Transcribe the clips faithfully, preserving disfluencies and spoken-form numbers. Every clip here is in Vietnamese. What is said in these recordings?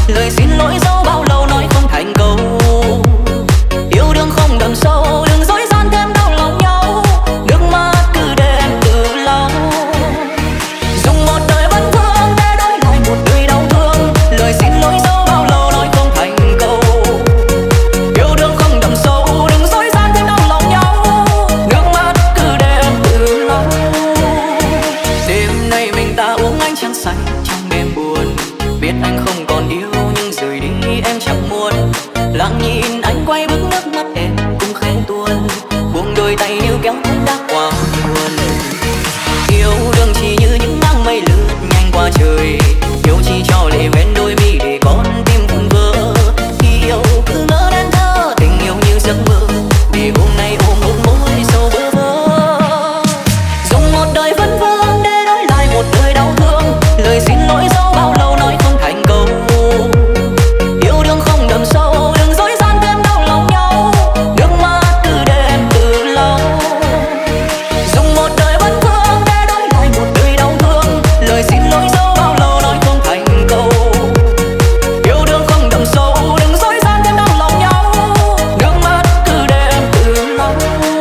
lời xin lỗi dẫu bao lâu nói không thành câu. Yêu đương không đậm sâu, đừng dối gian thêm đau lòng nhau. Nước mắt cứ để em từ lâu. Dùng một đời vẫn thương để đổi lại một đời đau thương. Lời xin lỗi dẫu bao lâu nói không thành câu. Yêu đương không đậm sâu, đừng dối gian thêm đau lòng nhau. Nước mắt cứ để em từ lâu. Đêm nay mình ta uống ánh trăng say trong đêm buồn. Biết anh không còn yêu nhưng rời đi em chẳng muốn. Lặng nhìn anh quay bước nước mắt em cũng khẽ tuôn. Buông đôi tay níu kéo cũng đã qua buồn. Yêu đương chỉ như những áng mây lướt nhanh qua trời. Yêu chỉ cho lệ hoen đôi mi để con tim vụn vỡ. Yêu cứ ngỡ nên thơ tình yêu như giấc mơ. Để hôm nay ôm một mối sâu bơ vơ. Dùng một đời vấn vương để đổi lại một đời đau thương. Lời xin lỗi dẫu bao lâu nói không thành câu. Yêu đương không đậm sâu, đừng dối gian thêm đau lòng nhau. Nước mắt cứ để em từ lâu. Dùng một đời vấn vương để đổi lại một đời đau thương. Lời xin lỗi dẫu bao lâu nói không thành câu. Yêu đương không đậm sâu, đừng dối gian thêm đau lòng nhau. Nước mắt cứ để em từ lâu.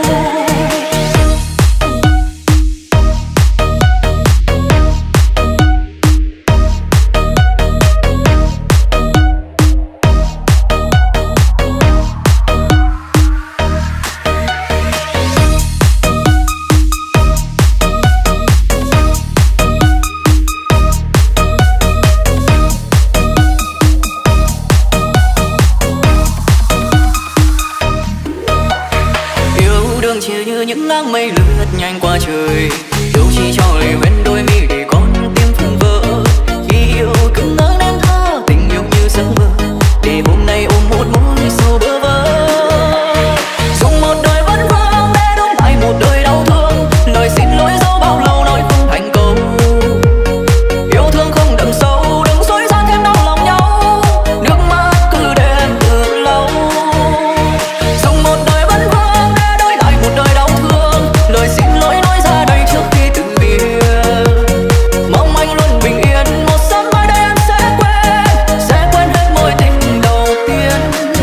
Yêu đương chỉ như những áng mây lướt nhanh qua trời. Yêu chỉ cho lời hoen đôi mi để con tim phun vỡ. Khi yêu cứ ngỡ nên thơ tình yêu như giấc mơ. Để hôm nay ôm một mối sâu bơ vơ. Dùng một đời vấn vương để đổi lại một đời đau thương. Lời xin lỗi dẫu bao lâu nói không thành câu. Yêu thương không đậm sâu, đừng dối gian thêm đau lòng nhau. Nước mắt cứ để em từ lâu. Dùng một đời vấn vương để đổi lại một đời đau thương. Lời xin lỗi nói ra đây trước khi từ biệt. Mong anh luôn bình yên, một sớm mai đây em sẽ quên. Sẽ quên hết mối tình đầu tiên.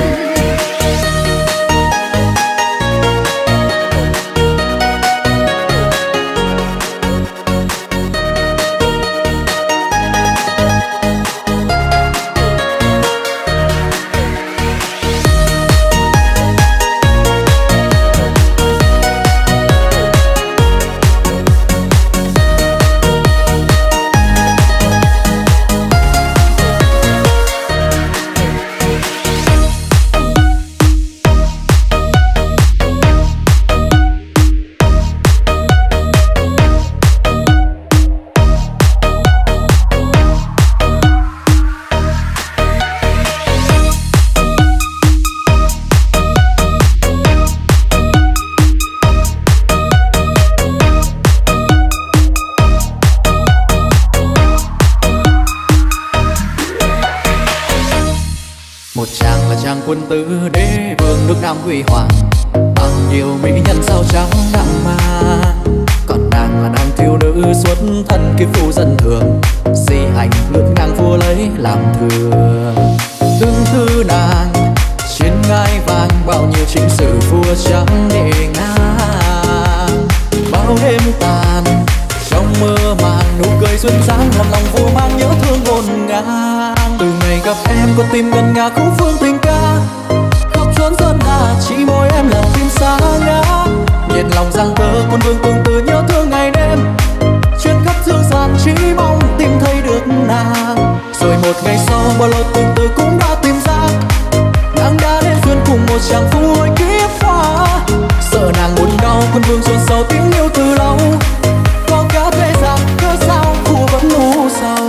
Một chàng là chàng quân tử đế vương nước Nam huy hoàng. Bao nhiêu mỹ nhân sao trắng nặng mang. Còn nàng là nàng thiếu nữ xuất thân kiếp phu dân thường. Si hành ngược ngang vua lấy làm thừa. Tương tư nàng trên ngai vàng. Bao nhiêu chính sử vua trắng nề ngang. Bao đêm tàn trong mơ màng. Nụ cười duyên dáng làm lòng vua mang nhớ thương ngổn ngang. Từ ngày gặp em con tim ngân nga khúc phương tình ca. Khóc trốn sơn hà chỉ môi em làm tim xa ngã. Nhiệt lòng giang tơ quân vương tương tư nhớ thương ngày đêm. Chuyến khắp dương gian chỉ mong tìm thấy được nàng. Rồi một ngày sau bao lâu tương tư cũng đã tìm ra. Nàng đã đến duyên cùng một chàng phu hồi kiếp hoa. Sợ nàng buồn đau quân vương xuân sâu tiếng yêu từ lâu. Có cả thế gian cớ sao phu vẫn u sầu.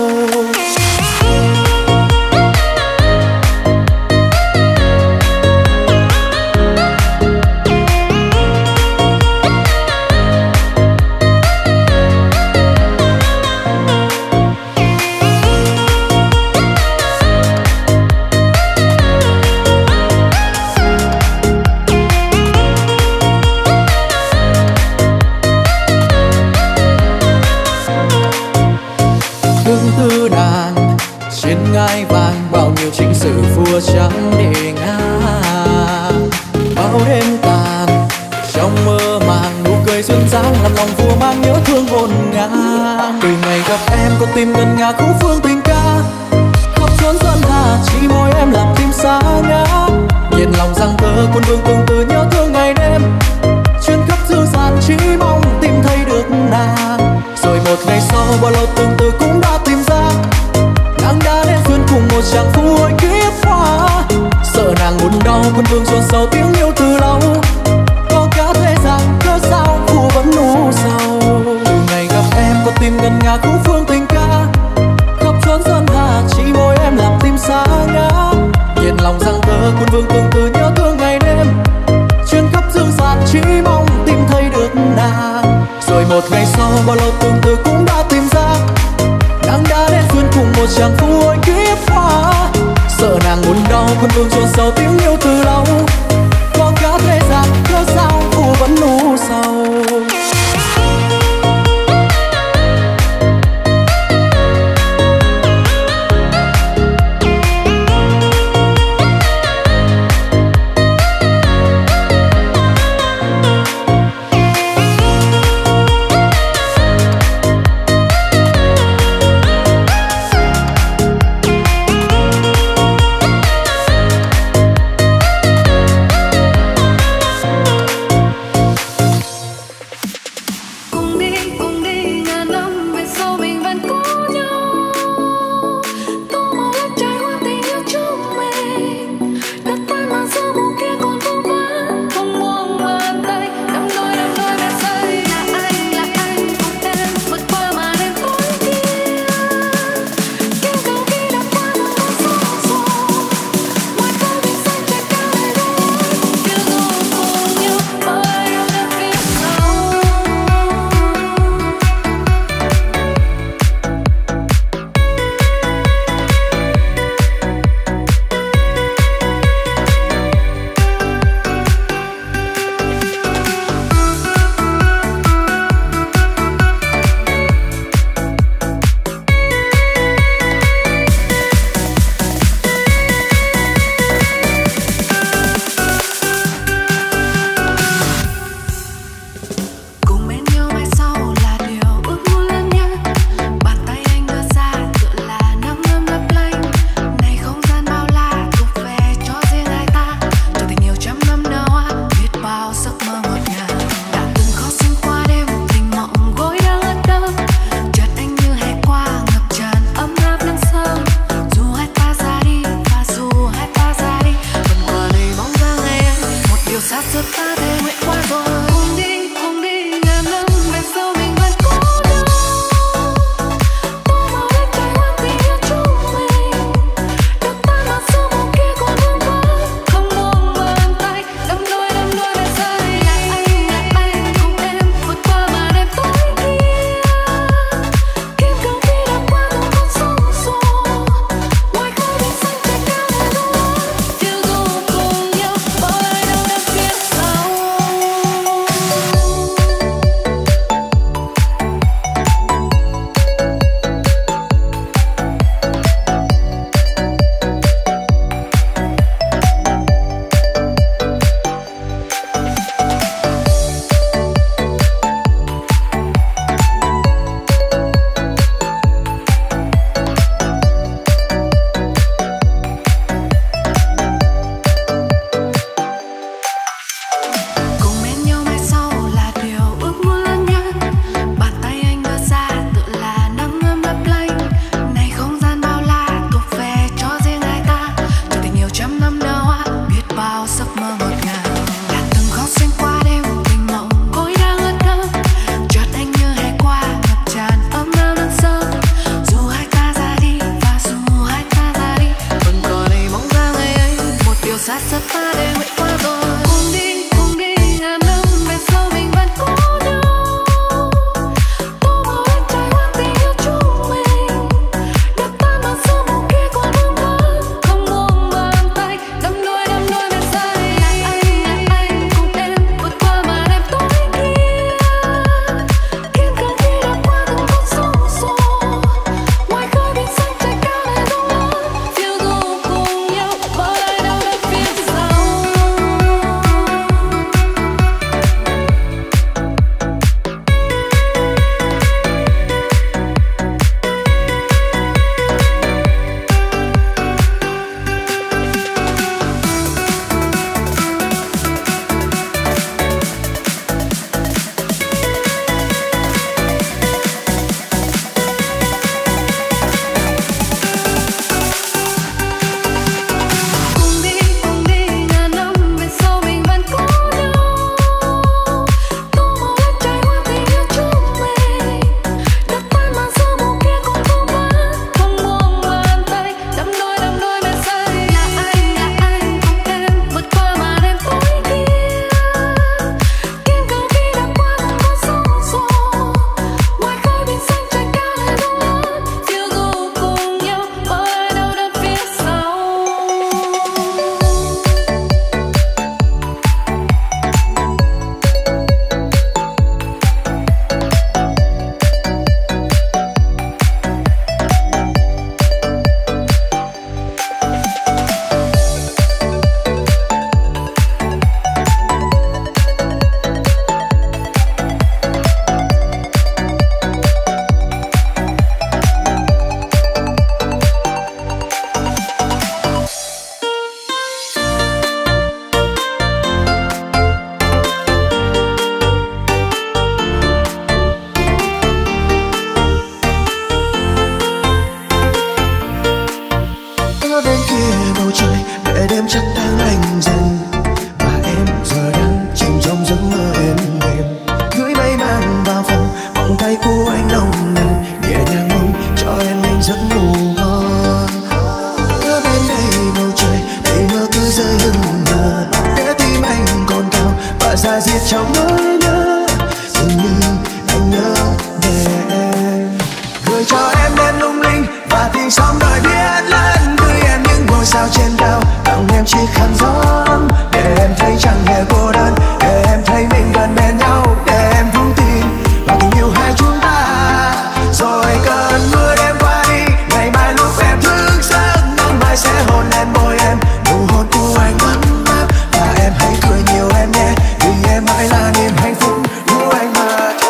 ngang. Từ ngày gặp em có tim ngân nga khúc phương tình ca, khắp chốn sơn hà chỉ môi em làm tim xa ngã. Nhìn lòng rằng thơ quân vương từng từ nhớ thương ngày đêm, chuyến khắp dư dàn chỉ mong tìm thấy được nàng. Rồi một ngày sau bao lâu từng từ cũng đã tìm ra, nàng đã đến duyên cùng một chàng phu hồi kiếp hoa. Sợ nàng buồn đau quân vương chôn sâu tiếng yêu từ lâu, có cả thế gian cớ sao phu vẫn u sầu. Từ ngày gặp em có tim ngân nga khúc phương tình ca, khắp chốn sơn hà chỉ môi em làm tim xa ngã. Nhìn lòng rằng thơ quân vương từng từ nhớ thương ngày đêm, chuyến khắp dương gian chỉ mong tìm thấy được nàng. Rồi một ngày sau bao lâu từng từ cũng đã tìm ra, nàng đã đến duyên cùng một chàng phu hồi kiếp hoa. Sợ nàng buồn đau quân vương chôn sâu tiếng yêu từ lâu, có cả thế gian cớ sao phu vẫn u sầu. chẳng hề cô đơn, để em thấy mình gần bên nhau, để em vững tin vào tình yêu hai chúng ta. Rồi cơn mưa đêm qua đi, ngày mai lúc em thức giấc, nắng mai sẽ hôn lên môi em, nụ hôn của anh ấm áp. Và em hãy cười nhiều em nhé, vì em mãi là niềm hạnh phúc của anh mà thôi.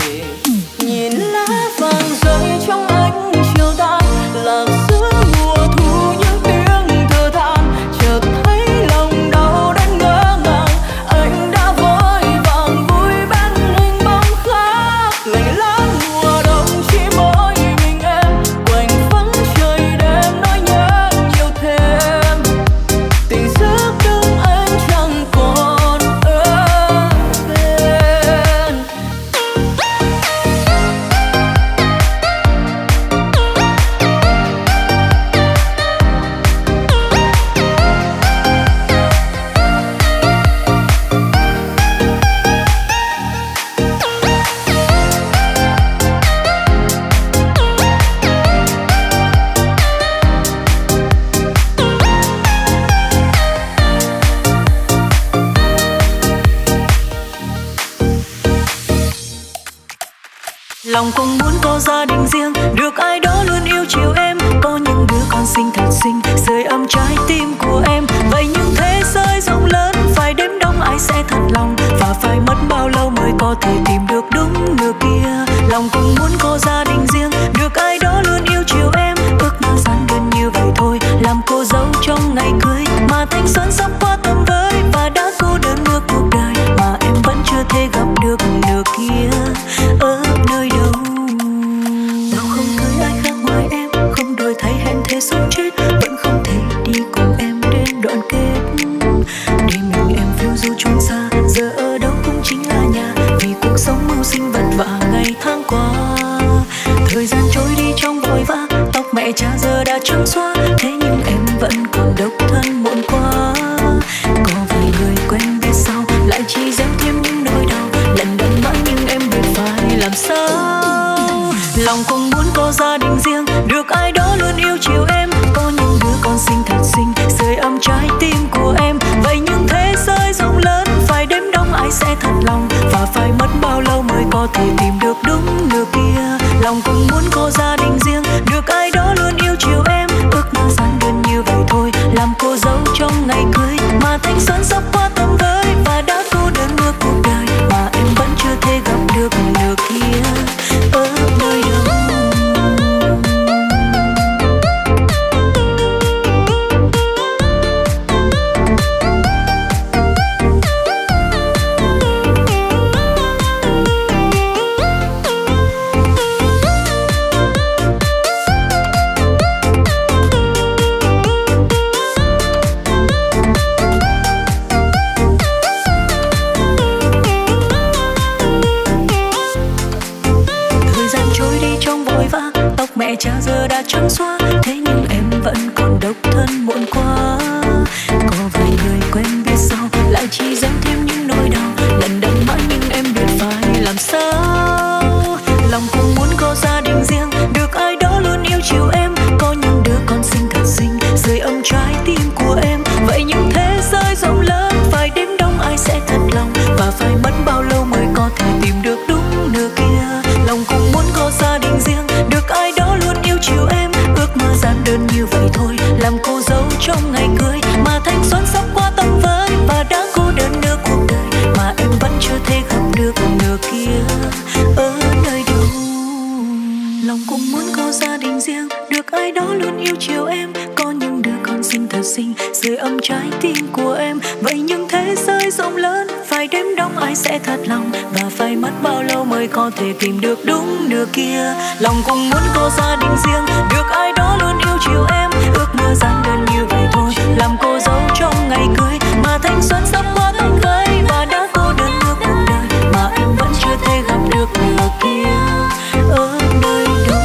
Nhìn lá vàng rơi trong ánh chiều tàn, lạc giữa mùa Lòng cũng muốn có gia đình riêng, được ai đó luôn yêu chiều em. Có những đứa con xinh thật xinh, sưởi ấm trái tim của em. Vậy nhưng thế giới rộng lớn, phải đếm đong ai sẽ thật lòng. Và phải mất bao lâu mới có thể tìm được đúng nửa kia. Lòng cũng muốn có gia đình riêng, được ai đó luôn yêu chiều em. Ước mơ gian gần như vậy thôi, làm cô dâu trong ngày cưới. Mà thanh xuân sắp qua tầm với, và đã cô đơn ngược cuộc đời. Mà em vẫn chưa thể gặp được nửa kia. Ở nơi đâu nào không cưới ai khác ngoài em, không đổi thay hẹn thề sống chết, vẫn không thể đi cùng em đến đoạn kết. Để mình em phiêu du trốn xa, giờ ở đâu cũng chính là nhà. Vì cuộc sống mưu sinh vất vả ngày tháng qua, thời gian trôi đi trong vội vã, tóc mẹ cha giờ đã trắng xóa. Thế nhưng em vẫn còn độc thân muộn quá. Có vài người quen biết sau, lại chỉ gieo thêm những nỗi đau. Lần đậm mãi nhưng em biết phải làm sao. Lòng cũng muốn có gia đình riêng, được ai đó luôn yêu chiều em. Có những đứa con xinh thật xinh, sưởi ấm trái tim của em. Vậy nhưng thế giới rộng lớn, phải đếm đong ai sẽ thật lòng. Và phải mất bao lâu mới có thể tìm được đúng nửa kia. Lòng cũng muốn có gia đình riêng, được ai đó luôn yêu chiều em. Ước mơ gian đơn như vậy thôi, làm cô dâu trong ngày cưới. Mà thanh xuân sắp qua tầm với, và đã cô đơn ngược cuộc đời. Mà em vẫn chưa thể gặp được nửa kia. Ở nơi đâu mẹ cha giờ đã trắng xóa. Thế nhưng em vẫn còn độc thân muộn quá. Có vài người quen biết sau, lại chỉ gieo thêm những nỗi đau. Lần đậm mãi nhưng em biết phải làm sao. Lòng cũng muốn có gia đình riêng, được ai đó luôn yêu chiều em. Có những đứa con xinh thật xinh, sưởi ấm trái tim của em. Vậy nhưng thế giới rộng lớn, phải đếm đong ai sẽ thật lòng. Và phải mất bao lâu mới có thể tìm được đúng nửa kia. Lòng cũng muốn có gia đình riêng, được ai đó luôn yêu chiều em. Ước mơ gian đơn như vậy thôi, làm cô dâu trong ngày cưới. Mà thanh xuân sắp qua tầm với, và đã cô đơn nửa cuộc đời. Mà em vẫn chưa thể gặp được nửa kia. Ở nơi đâu lòng cũng muốn có gia đình riêng, được ai đó luôn yêu chiều em. Có những đứa con xinh thật xinh, sưởi ấm trái tim của em. Vậy nhưng thế giới rộng lớn, phải đếm đong ai sẽ thật lòng. Và phải mất bao lâu mới có thể tìm được đúng nửa kia. Lòng cũng muốn có gia đình riêng, được ai đó luôn yêu chiều em. Ước mơ gian đơn như vậy thôi, làm cô dâu trong ngày cưới. Mà thanh xuân sắp qua tầm với, và đã cô đơn ngược cuộc đời. Mà em vẫn chưa thể gặp được nửa kia. Ở nơi đâu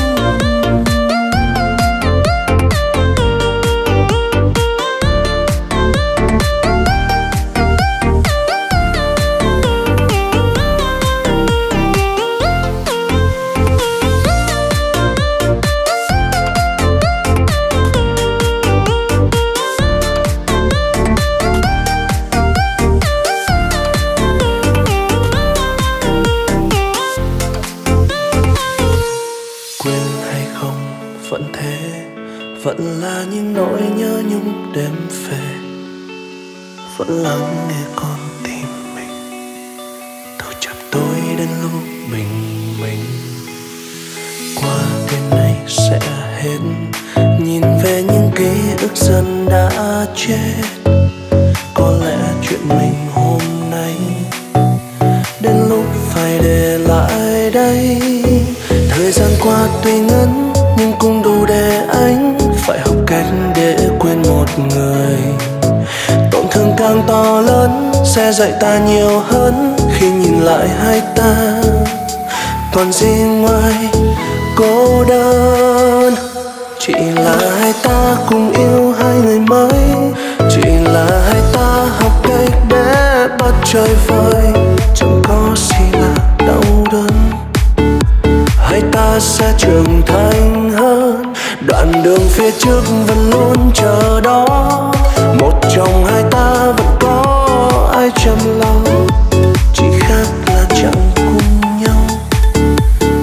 vẫn là những nỗi nhớ nhung đêm về, vẫn lắng nghe con tim mình từ chập tối đến lúc bình minh. Qua đêm nay sẽ hết, nhìn về những ký ức dần đã chết. Có lẽ chuyện mình hôm nay đến lúc phải để lại đây. Thời gian qua tuy ngắn nhưng cũng đủ để anh phải học cách để quên một người. Tổn thương càng to lớn sẽ dạy ta nhiều hơn. Khi nhìn lại hai ta còn gì ngoài cô đơn. Chỉ là hai ta cùng yêu hai người mới, chỉ là hai ta học cách để bắt trời vơi. Chẳng có gì là đau đớn, hai ta sẽ trưởng thành hơn. Đoạn đường phía trước vẫn luôn chờ đó, một trong hai ta vẫn có ai chăm lo. Chỉ khác là chẳng cùng nhau,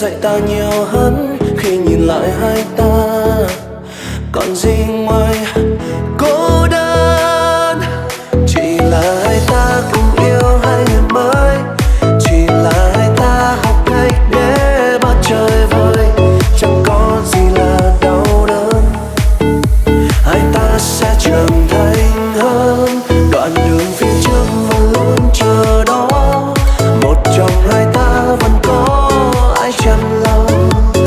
dạy ta nhiều hơn khi nhìn lại hai ta còn gì ngoài cô đơn. Chỉ là hai ta cùng yêu hai người mới, chỉ là hai ta học cách để bắt trời vơi, chẳng có gì là đau đớn. Hai ta sẽ trưởng thành hơn, đoạn đường phía trước vẫn luôn chờ đó. Một trong hai ta vẫn có ai chăm lo.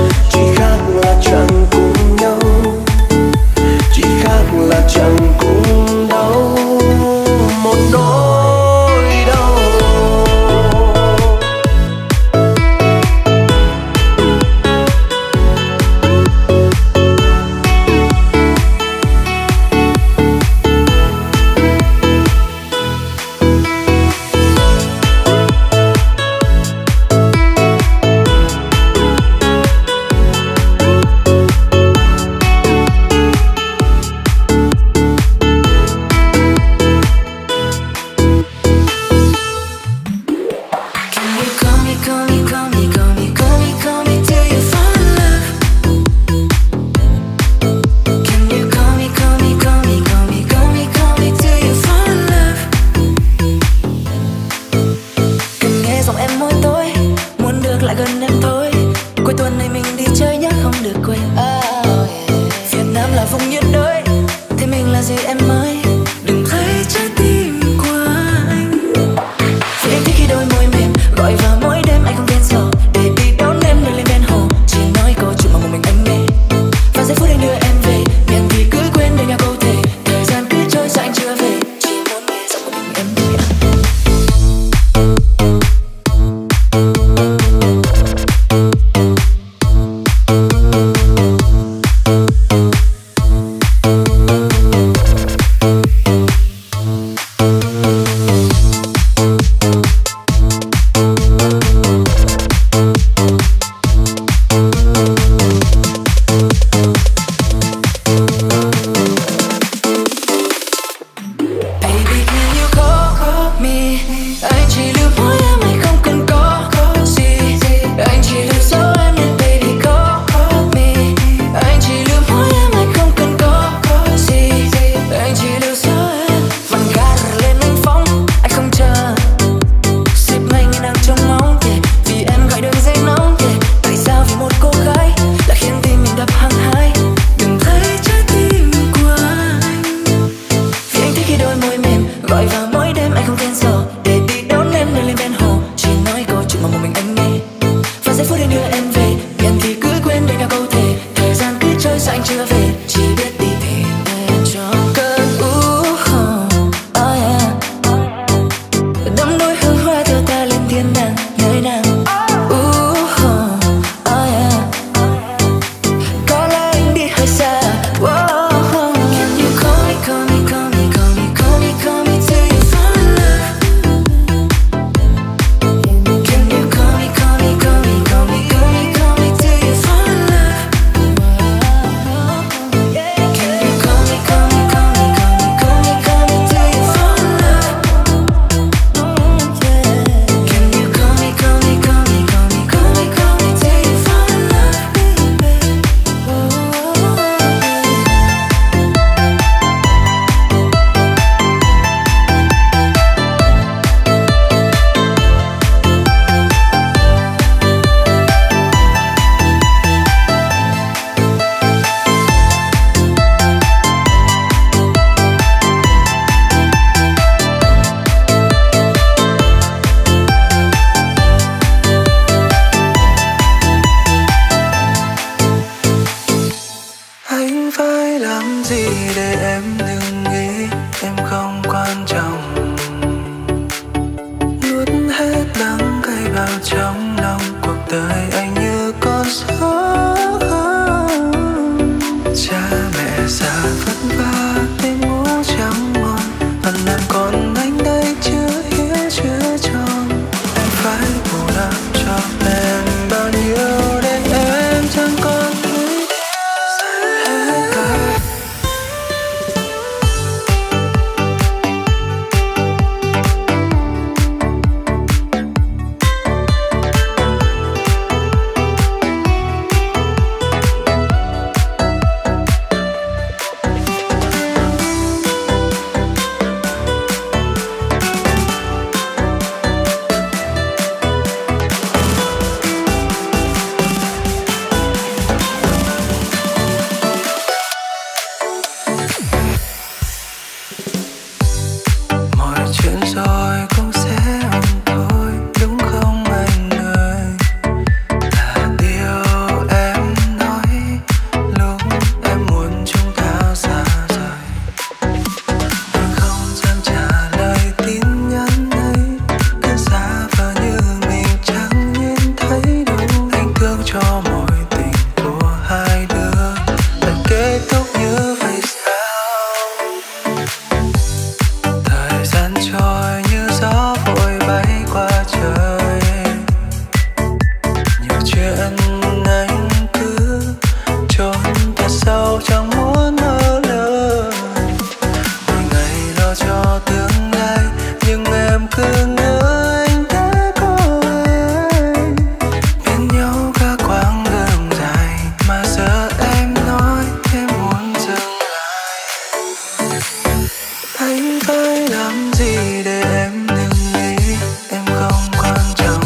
Anh phải làm gì để em đừng nghĩ em không quan trọng?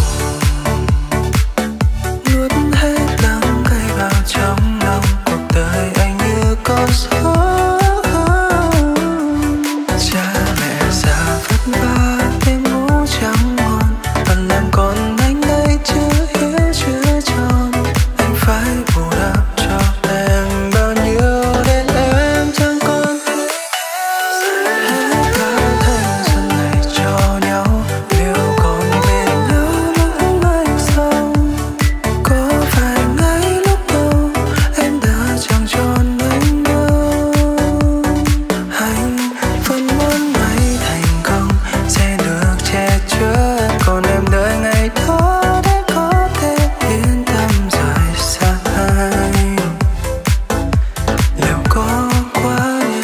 Nuốt hết đắng cay vào trong lòng, cuộc đời anh như con số. Cha mẹ già vất vả đêm ngủ chẳng ngon, phần làm con anh đây chưa hiểu chưa tròn. Anh phải bù đắp cho em bao nhiêu để em chẳng còn hết cả thanh xuân này cho nhau. Liệu còn bên nhau lúc mai sau? Có phải ngay lúc đầu em đã chẳng tròn anh đâu? Anh vẫn muốn ngày thành công sẽ được che chở, còn em đợi ngày đó để có thể yên tâm rời xa anh. Liệu có quá nhẫn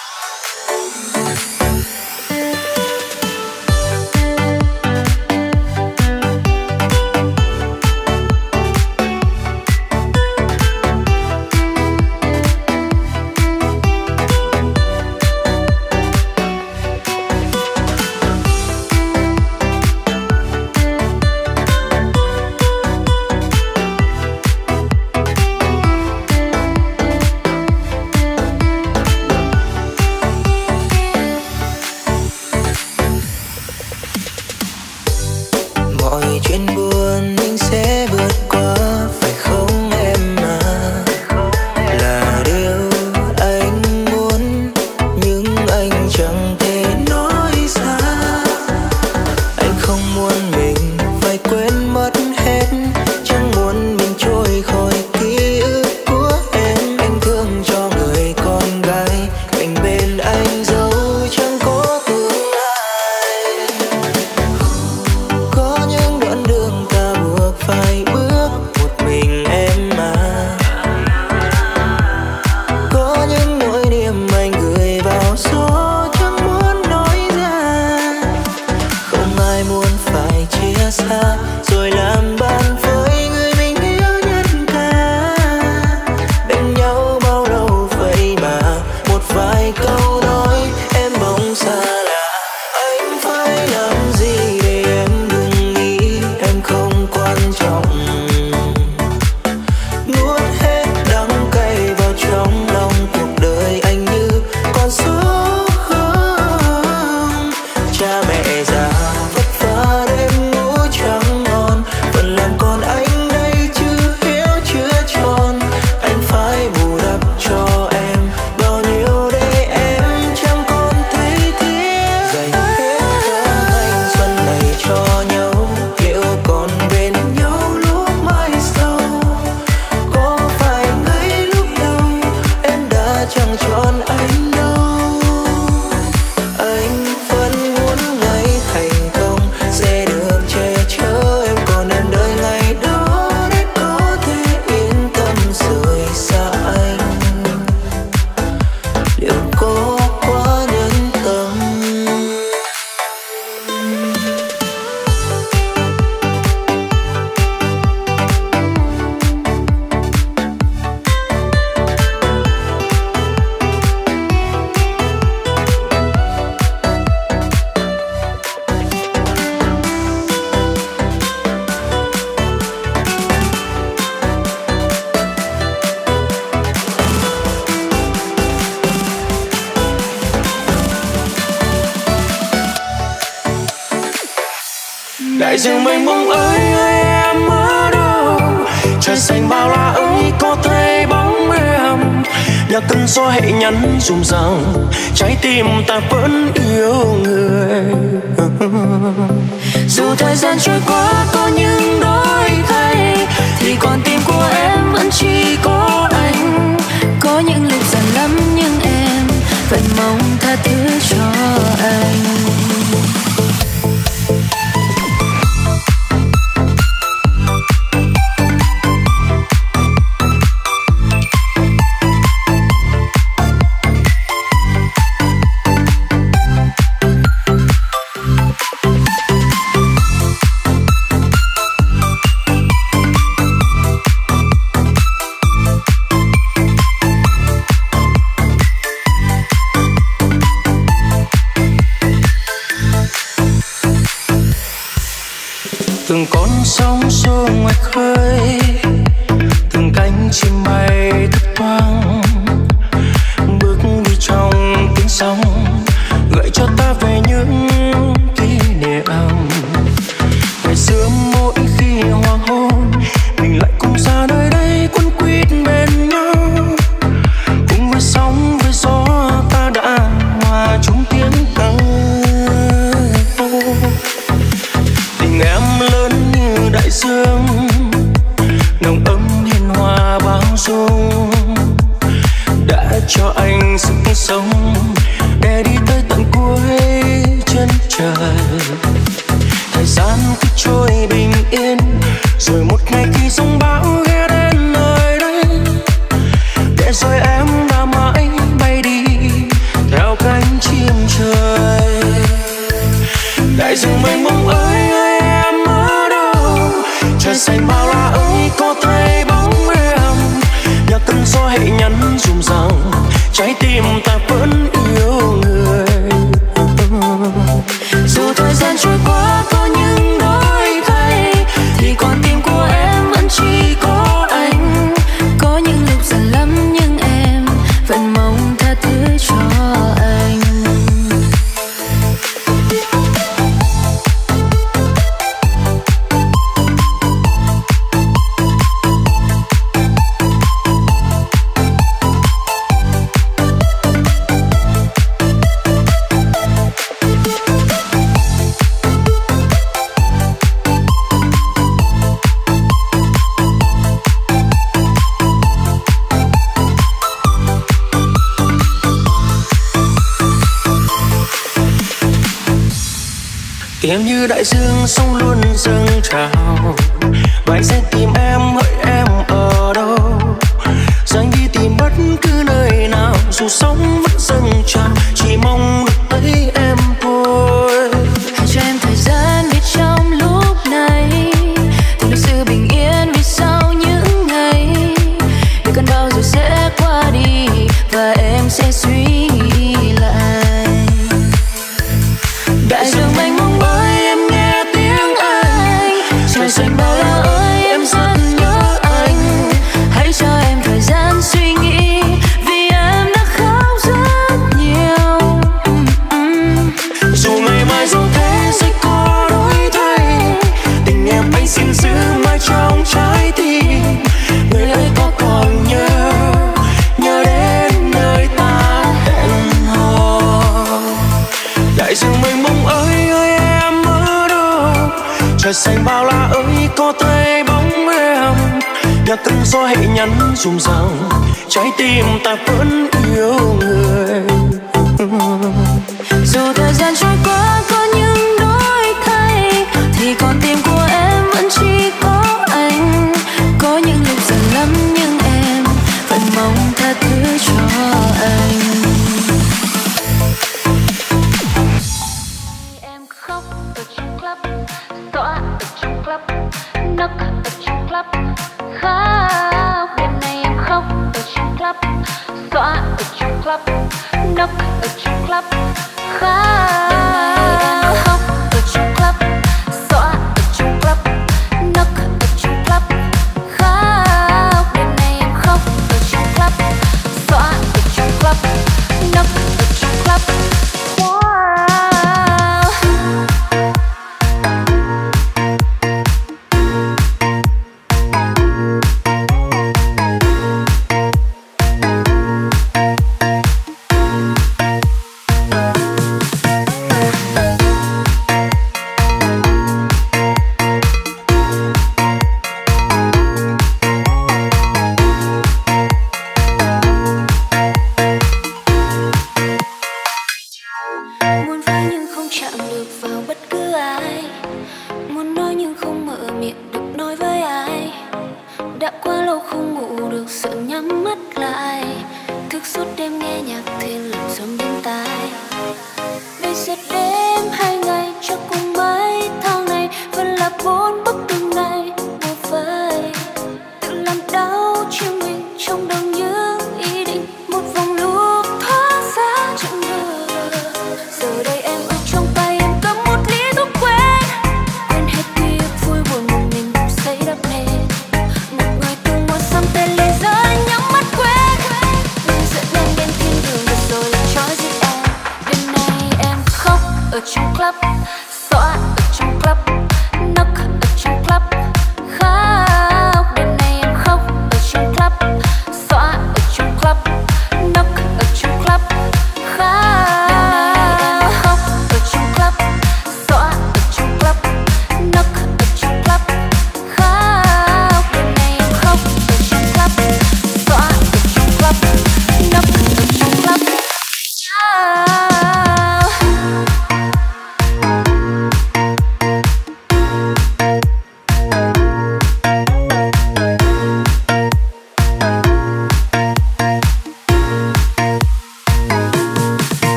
mọi chuyện buồn mình sẽ vượt qua, phải không em à? Là điều anh muốn nhưng anh chẳng thể nói ra. Anh không muốn mình phải quên mất hết, chẳng muốn mình trôi khỏi ký ức của em. Anh thương cho người con gái cạnh bên anh dẫu chẳng có tương lai. Có những đoạn đường ta buộc phải bước một mình em mà. Có những nỗi niềm anh gửi vào gió chẳng muốn nói ra. Không ai muốn phải chia xa rồi làm bạn với người mình yêu nhất cả. Bên nhau bao lâu vậy mà một vài câu nói em bỗng xa lạ. Anh phải làm gì để em đừng nghĩ em không quan trọng? Nuốt hết đắng cay vào trong lòng, cuộc đời anh như con số không. Cha mẹ già vất vả đêm ngủ chẳng ngon, phần làm con anh đây chưa hiểu chưa tròn. Anh phải bù đắp cho em bao nhiêu để em chẳng còn thấy tiếc. Dành hết cả thanh xuân này cho nhau, liệu còn bên nhau lúc mai sau? Có phải ngay lúc đầu em đã chẳng tròn anh đâu? Anh vẫn muốn ngày thành công sẽ được che chở em, còn em đợi ngày đó để có thể yên tâm rời xa anh. Liệu có quá nhẫn tâm? Đại dương mênh mông ơi ơi em ở đâu? Trời xanh bao la ơi có thấy bóng em? Nhà cân gió hệ nhắn dùng rằng trái tim ta vẫn yêu người. Dù thời gian trôi qua có những đổi thay, thì con tim của em vẫn chỉ có anh. Có những lúc giận lắm nhưng em vẫn mong tha thứ cho anh. ngoài khơi, từng cánh chim bay thấp thoáng bước đi trong tiếng sóng, gợi cho ta về những kỷ niệm. Ngày xưa mỗi khi hoàng hôn, mình lại cùng ra nơi đây quấn quýt bên nhau, cùng với sóng với gió ta đã hòa chung tiếng ca. Tình em lớn như đại dương, nồng ấm hiền hòa bao dung, đã cho anh sức sống để đi tới tận cuối chân trời. Thời gian cứ trôi bình yên, rồi một ngày khi sóng bão ghé đến nơi đây, để rồi em đã mãi bay đi theo cánh chim trời. Đại dương mênh mông ơi ơi em ở đâu, trời xanh bao la ơi có thấy bóng em. Nhà cơn gió hệ nhắn dùm rằng trái tim ta vẫn yêu người. Dù thời gian trôi qua có những đổi thay, thì con tim của em vẫn chỉ có anh. Có những lúc giận lắm nhưng em vẫn mong tha thứ cho anh. Tim như đại dương sóng luôn dâng trào, và anh sẽ tìm em hỡi em ở đâu, rồi anh đi tìm bất cứ nơi nào, dù sóng vẫn dâng trào, chỉ mong được thấy em thôi. Hãy cho em thời gian biết trong lúc này tìm được sự bình yên vì sau những ngày, vì cơn đau rồi sẽ qua đi và em sẽ suy lại. Đại dương mênh mông ơi em nghe tiếng anh, trời xanh bao la ơi em rất nhớ anh. Hãy cho em thời gian suy nghĩ vì em đã khóc rất nhiều. Dù ngày mai dù thế sẽ có đổi thay, tình em anh xin giữ mãi trong trái tim. Người ơi có còn nhớ, nhớ đến nơi ta hẹn hò. Đại dương mênh mông ơi ơi em ở đâu, trời xanh bao la ơi có thấy bóng em. Nhà cơn gió hệ nhắn dùm rằng trái tim ta vẫn yêu người. Dù thời gian trôi qua có những đổi thay, thì con tim của em vẫn chỉ có anh. Có những lúc giận lắm nhưng em vẫn mong tha thứ cho anh. Em khóc ở trong club, xõa ở trong club, nấc ở trong club, khóc. Đêm nay em khóc ở trong club, xõa ở trong club, nấc ở trong club, khóc. Đêm nay em khóc ở trong club, xõa ở trong club, nấc ở trong club, khóc. Đêm nay em khóc ở trong club, xõa ở trong club, nấc ở trong club. Muốn với nhưng không chạm được vào bất cứ ai, muốn nói nhưng không mở miệng được nói với ai. Đã quá lâu không ngủ được sợ nhắm mắt lại, thức suốt đêm nghe nhạc thiên làm sớm đến tai. Bây giờ đêm hai ngày cho cùng mấy tháng này vẫn là bốn bức tường này bùa vây, tự làm đau cho mình trong đầu những ý định một vòng lúc thoát ra chẳng được. Giờ đây em ở trong tay em cầm một ly thuốc quen, quên hết ký ức vui buồn một mình xây đắp nền.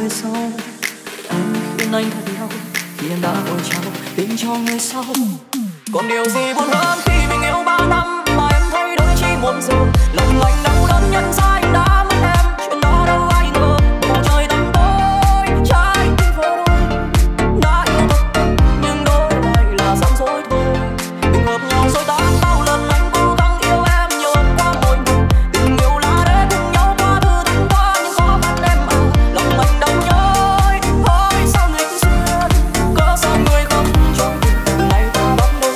người sau. Anh khiến anh thật đau khi em đã vội trao tình cho người sau. Còn điều gì buồn hơn khi mình yêu bao năm mà em thay đổi chỉ một giờ. Lòng anh đau đớn nhận ra anh đã mất em, chuyện đó đâu ai ngờ. Bầu trời tăm tối trái tim vỡ đôi, đã yêu thật tình nhưng đôi lại là gian dối thôi. Mình hợp nhau rồi tan bao lần anh cố gắng yêu em nhiều hơn qua mỗi ngày. Tình yêu là để cùng nhau qua thử thách qua những khó khăn em à. Lòng anh đau nhói hỏi sao nghịch duyên, cớ sao người không trọn tình từ nay ta bắt đầu.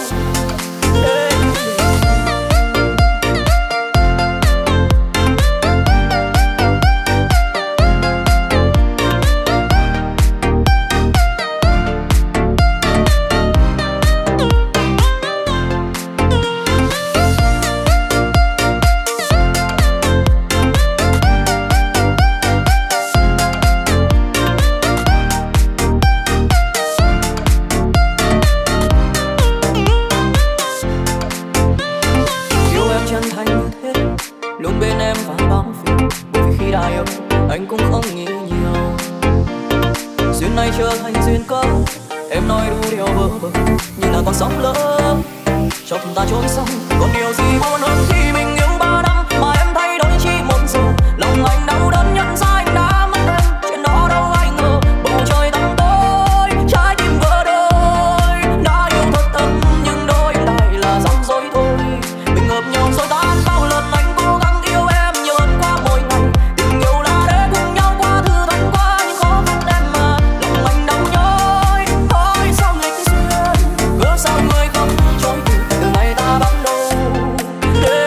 Yêu em chân thành như thế, luôn bên em và bao phiền. Bởi vì khi đã yêu anh cũng không nghĩ nhiều. Duyên này trở thành duyên cớ, em nói đủ điều vỡ vơ như là con sóng lớn cho chúng ta trôi sông. Còn điều gì buồn hơn khi mình yêu ba năm mà em thay đổi chỉ một giờ. Lòng anh đau đớn nhận ra anh đã mất em, chuyện đó đâu ai ngờ. Bầu trời tăm tối trái tim vỡ đôi, đã yêu thật tâm nhưng đôi lại là gian dối thôi. Mình hợp nhau rồi tan bao lần anh cố gắng yêu em nhiều hơn qua mỗi ngày. Tình yêu là để cùng nhau qua thử thách qua những khó khăn em mà. Lòng anh đau nhói hỏi sao nghịch duyên, cớ sao người không trôi từ từ nay ta bắt đầu. Để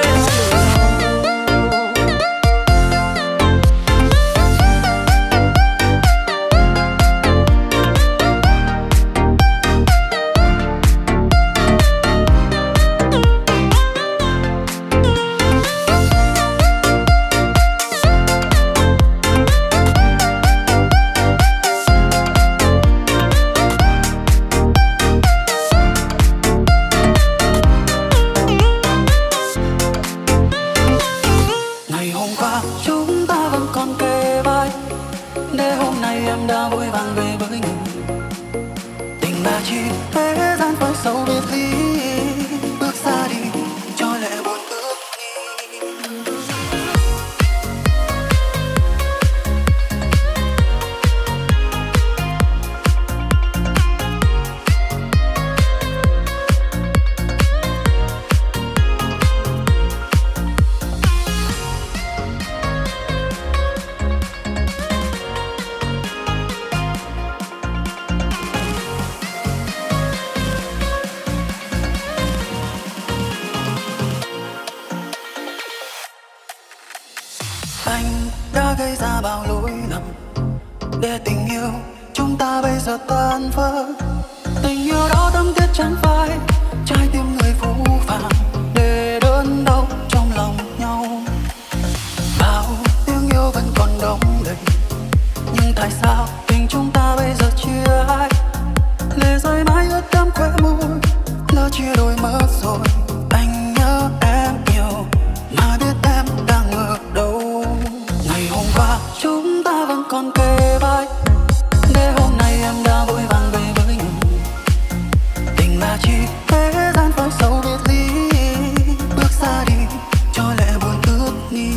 Ngày hôm qua chúng ta vẫn còn kề vai, để hôm nay em đã vội vàng về với người. Tình là chi thế gian phải sâu biệt ly, bước xa đi cho lệ buồn ước đi. Anh đã gây ra bao lỗi lầm để tình yêu chúng ta bây giờ tan vỡ. Tình yêu đó thắm thiết chẳng phải trái tim người phũ phàng để đớn đau trong lòng nhau. Bao tiếng yêu vẫn còn đong đầy, nhưng tại sao tình chúng ta bây giờ chia hai? Lệ rơi mãi ướt đẫm khóe môi, lỡ chia đôi mất rồi. Anh nhớ em nhiều mà biết em đang ở đâu. Ngày hôm qua chúng ta vẫn còn kề vai, để hôm nay em đã vội vàng về với người. Tình là chi thế gian phải sâu biệt ly, bước xa đi cho lệ buồn ướt đi.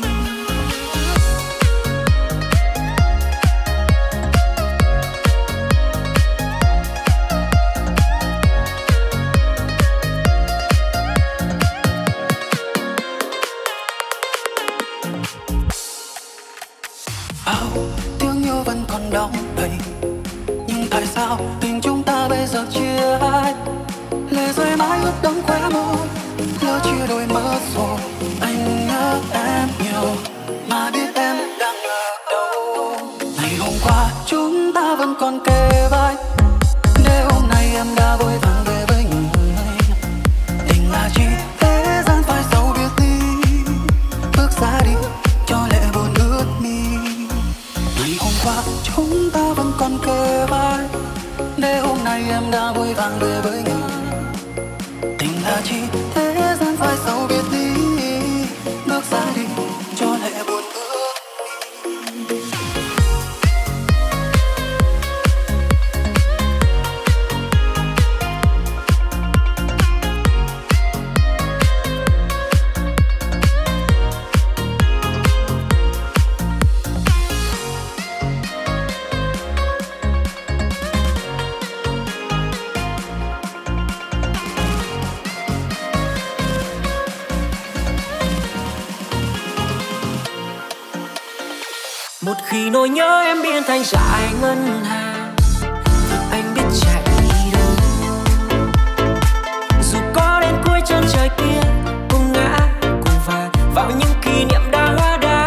Bao tiếng yêu vẫn còn đong đầy, nhưng tại sao tình chúng ta bây giờ chia hai? Lệ rơi mãi ướt đẫm khóe môi, lỡ chia đôi mất rồi. Anh nhớ em nhiều mà biết em đang ở đâu. Ngày hôm qua chúng ta vẫn còn kề vai, để hôm nay em đã vội vàng về với người. Tình là chi thế gian phải sâu biệt ly, bước xa đi cho lệ buồn ướt mi. Ngày hôm qua chúng ta vẫn còn kề vai, để hôm nay em đã vội vàng về với người. Tình là chi thế gian phải sâu biệt ly, bước xa đi cho lệ buồn ướt mi. khi nỗi nhớ em biến thành dải ngân hàng thì anh biết chạy đâu. Dù có đến cuối chân trời kia cùng ngã cùng va vào những kỷ niệm đã hóa đá.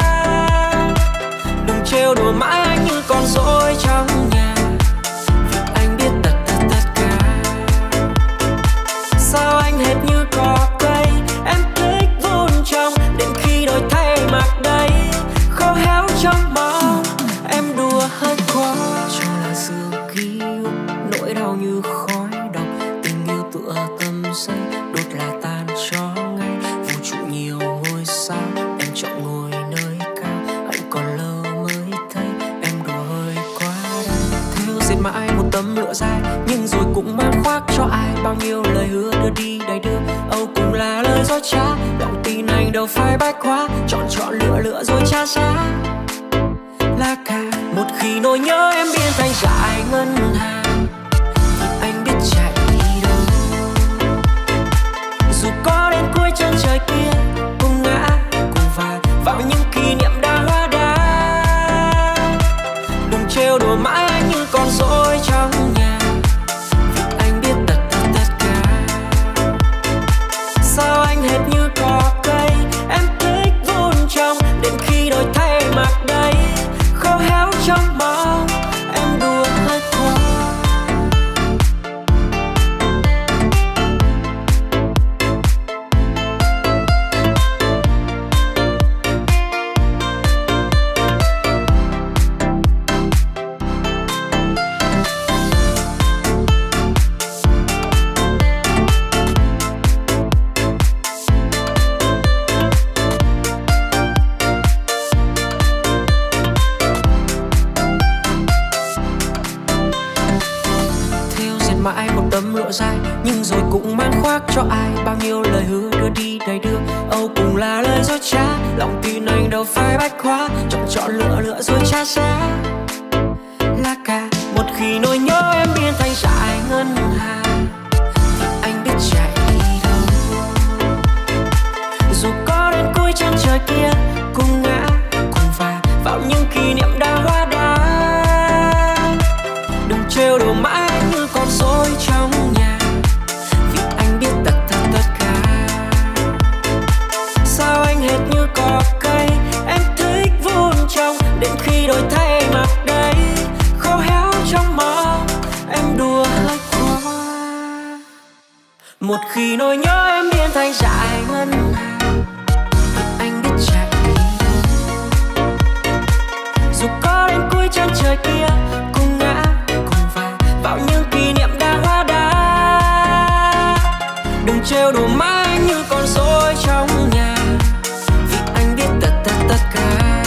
Đừng trêu đùa mãi anh như con rối trong nhà vì anh biết tất tất tất cả. Sao anh hệt như cỏ cây em thích vun trồng đến khi đổi thay mặt đây khô héo trong máu. Em đùa hơi quá cho là sự ký ức nỗi đau như khói độc. Tình yêu tựa tâm xây đốt là tan cho ngay. Vũ trụ nhiều ngôi sao em chọn ngồi nơi cao. Anh còn lâu mới thấy em đùa hơi quá đây. Theo dệt mãi một tấm lụa dài nhưng rồi cũng mang khoác cho ai bao nhiêu lời hứa đưa đi đầy đưa. Âu cùng là lời dối trá lòng tin anh đâu phải bách hóa. Chọn chọn lựa lựa rồi cha xa là cả. Một khi nỗi nhớ em biến thành dải ngân hàng thì anh biết chạy đâu. Dù có đến cuối chân trời kia cùng ngã cùng va vào những kỷ niệm đã hóa đá. Đừng trêu đùa mãi anh như con rối trong nhà vì anh biết tất tất tất cả. Sao anh hệt như cỏ cây em thích vun trồng đến khi đổi thay mặt đây khô héo trong máu. Em đùa hơi quá. Mãi một tấm lụa dài nhưng rồi cũng mang khoác cho ai bao nhiêu lời hứa đưa đi đầy đưa. Âu cùng là lời dối trá lòng tin anh đâu phải bách hóa. Chọn chọn lựa lựa rồi cha xa là cả. Một khi nỗi nhớ em biến thành dải ngân hàng thì anh biết chạy đâu. Dù có đến cuối chân trời kia cùng ngã cùng va vào những kỷ niệm đã hóa đá. Đừng trêu đùa mãi anh như con rối trong nhà vì anh biết tất tất tất cả. Sao anh hệt như cỏ cây em thích vun trồng đến khi đổi thay mặt đây khô héo trong máu. Em đùa hơi quá. Một khi nỗi nhớ em biến thành dải ngân hàng thì anh biết chạy đâu. Dù có đến cuối chân trời kia cùng ngã cùng va vào những kỷ niệm đã hóa đá. Đừng trêu đùa mãi như con rối trong nhà vì anh biết tất tất tất cả.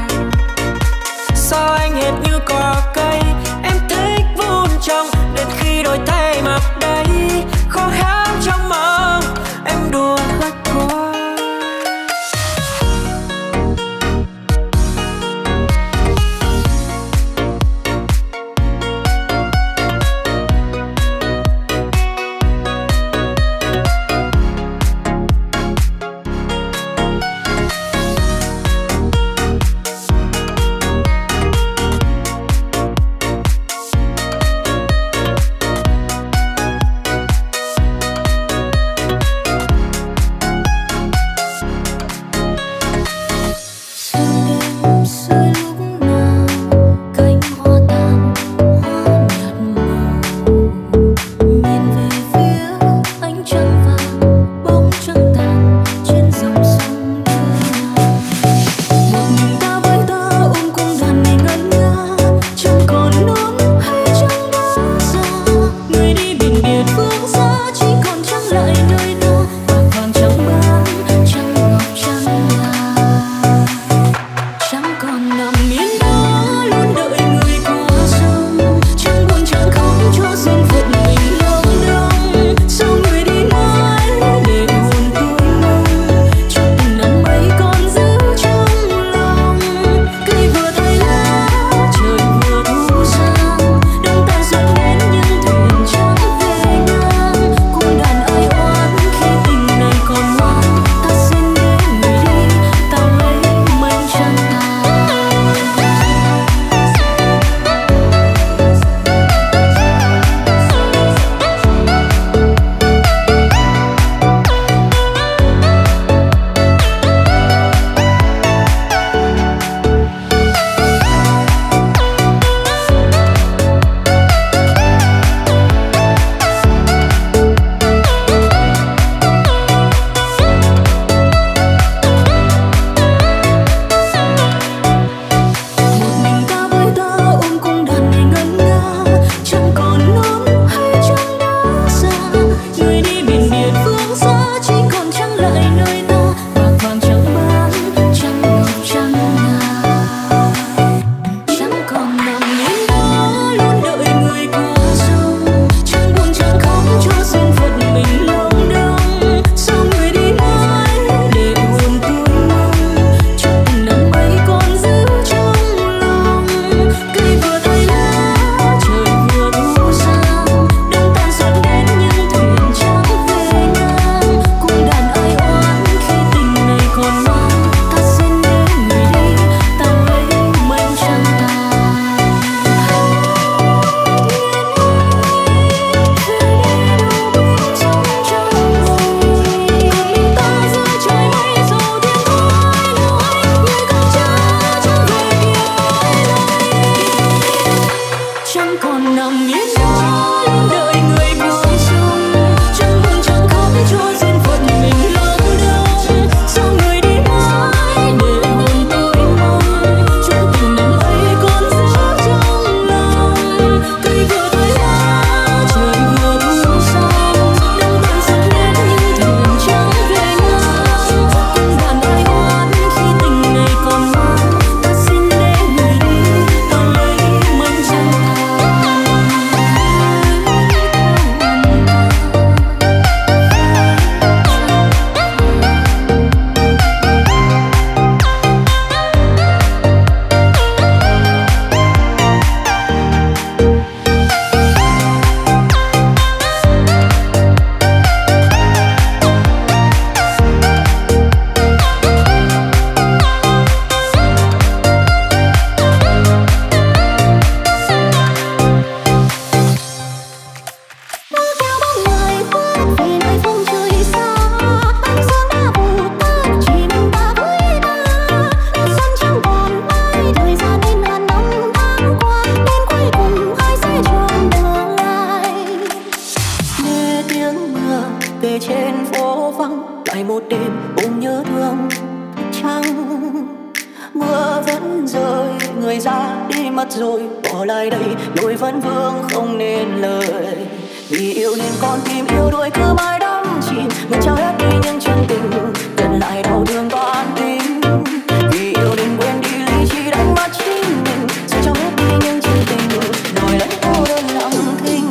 Sao anh hệt như cỏ cây em thích vun trồng đến khi đổi thay mặt đây khô héo trong mộng. Em đùa hơi quá. nằm nghiêng đó luôn đợi người cùng chung, chẳng buồn chẳng khóc cho duyên phận mình lỡ đâu. Sao người đi mãi để hồn tôi mong, cho tình năm ấy còn giữ trong lòng. Cây vừa thôi lá trời vừa thu xong, đang bận giấc nét như thuyền trắng về ngang. Cung đàn ai oán khi tình này còn mang, ta xin để người đi ta lấy mây trăng tàn. Về trên phố vắng lại một đêm ôm nhớ thương trăng, mưa vẫn rơi người ra đi mất rồi bỏ lại đây nỗi vẫn vương không nên lời. Vì yêu nên con tim yêu đuổi cứ mãi đắm chìm, muốn trao hết đi nhưng chân tình nhận lại đau thương toan tim. Vì yêu nên quên đi lý trí đánh mất chính mình, rồi trao hết đi nhưng chân tình đổi lấy cô đơn lặng thinh.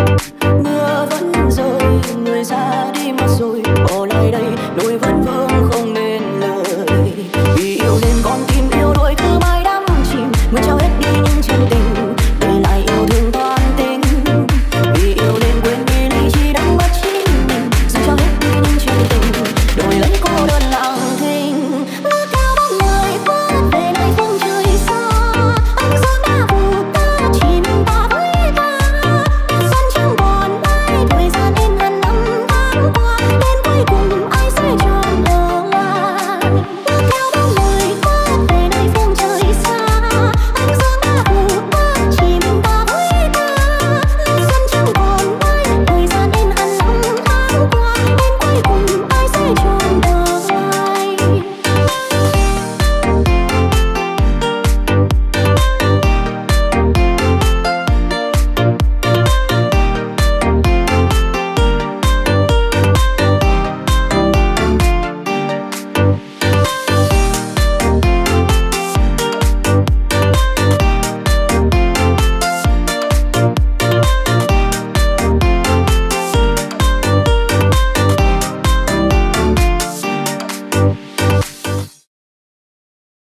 Mưa vẫn rơi người ra đi mất rồi bỏ lại đây nỗi vẫn vương.